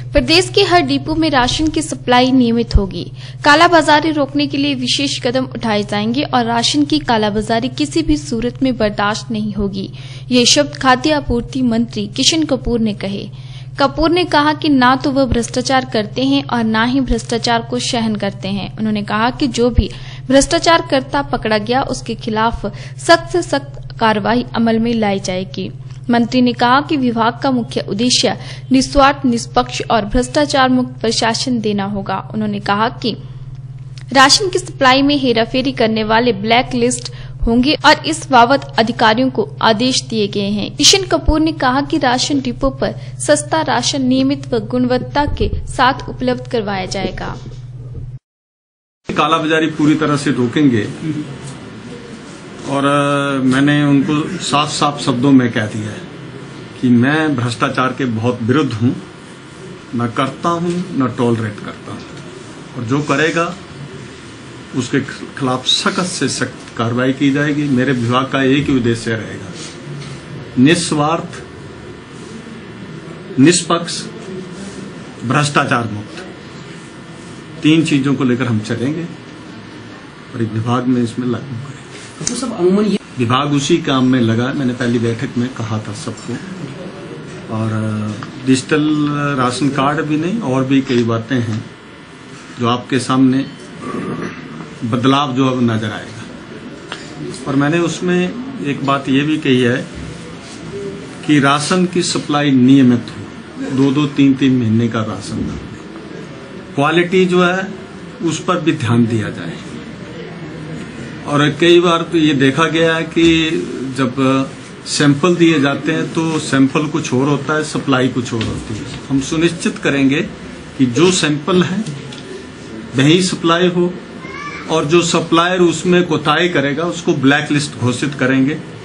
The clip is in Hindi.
प्रदेश के हर डिपो में राशन की सप्लाई नियमित होगी। कालाबाजारी रोकने के लिए विशेष कदम उठाए जाएंगे और राशन की कालाबाजारी किसी भी सूरत में बर्दाश्त नहीं होगी। ये शब्द खाद्य आपूर्ति मंत्री किशन कपूर ने कहे। कपूर ने कहा कि ना तो वह भ्रष्टाचार करते हैं और ना ही भ्रष्टाचार को सहन करते हैं। उन्होंने कहा कि जो भी भ्रष्टाचार करता पकड़ा गया उसके खिलाफ सख्त से सख्त कार्रवाई अमल में लाई जाएगी। मंत्री ने कहा कि विभाग का मुख्य उद्देश्य निस्वार्थ, निष्पक्ष और भ्रष्टाचार मुक्त प्रशासन देना होगा। उन्होंने कहा कि राशन की सप्लाई में हेराफेरी करने वाले ब्लैक लिस्ट होंगे और इस बाबत अधिकारियों को आदेश दिए गए हैं। किशन कपूर ने कहा कि राशन डिपो पर सस्ता राशन नियमित व गुणवत्ता के साथ उपलब्ध करवाया जाएगा। कालाबाजारी पूरी तरह से रोकेंगे और मैंने उनको साफ साफ शब्दों में कह दिया है कि मैं भ्रष्टाचार के बहुत विरुद्ध हूं, न करता हूं न टॉलरेट करता हूं, और जो करेगा उसके खिलाफ सख्त से सख्त कार्रवाई की जाएगी। मेरे विभाग का एक ही उद्देश्य रहेगा, निस्वार्थ, निष्पक्ष, भ्रष्टाचार मुक्त। 3 चीजों को लेकर हम चलेंगे और विभाग में इसमें लागू करेंगे। तो सब अमूमन विभाग उसी काम में लगा। मैंने पहली बैठक में कहा था सबको, और डिजिटल राशन कार्ड भी नहीं और भी कई बातें हैं जो आपके सामने बदलाव जो अब नजर आएगा। और मैंने उसमें एक बात ये भी कही है कि राशन की सप्लाई नियमित हो, 2-2, 3-3 महीने का राशन न हो। क्वालिटी जो है उस पर भी ध्यान दिया जाए। और कई बार तो ये देखा गया है कि जब सैंपल दिए जाते हैं तो सैंपल कुछ और होता है, सप्लाई कुछ और होती है। हम सुनिश्चित करेंगे कि जो सैंपल है वही सप्लाई हो, और जो सप्लायर उसमें कोताही करेगा उसको ब्लैक लिस्ट घोषित करेंगे।